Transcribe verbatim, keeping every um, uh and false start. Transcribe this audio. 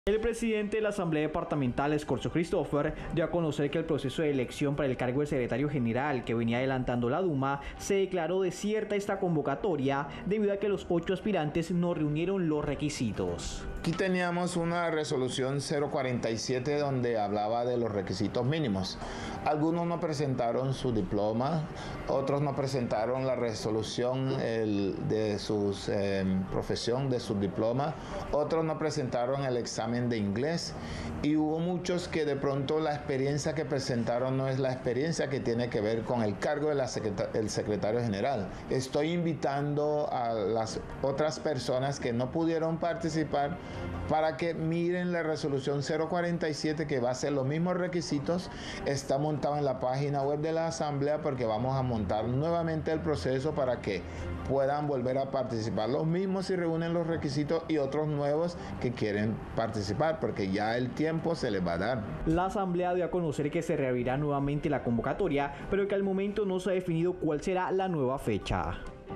El presidente de la Asamblea Departamental, Scorzo Christopher, dio a conocer que el proceso de elección para el cargo de secretario general que venía adelantando la Duma se declaró desierta esta convocatoria debido a que los ocho aspirantes no reunieron los requisitos. Aquí teníamos una resolución cero cuarenta y siete donde hablaba de los requisitos mínimos. Algunos no presentaron su diploma, otros no presentaron la resolución el, de su eh, profesión, de su diploma, otros no presentaron el examen de inglés y hubo muchos que de pronto la experiencia que presentaron no es la experiencia que tiene que ver con el cargo del secretario, secretario general. Estoy invitando a las otras personas que no pudieron participar para que miren la resolución cero cuarenta y siete, que va a ser los mismos requisitos. Está montado en la página web de la Asamblea porque vamos a montar nuevamente el proceso para que puedan volver a participar los mismos si reúnen los requisitos y otros nuevos que quieren participar porque ya el tiempo se les va a dar. La Asamblea dio a conocer que se reabrirá nuevamente la convocatoria, pero que al momento no se ha definido cuál será la nueva fecha.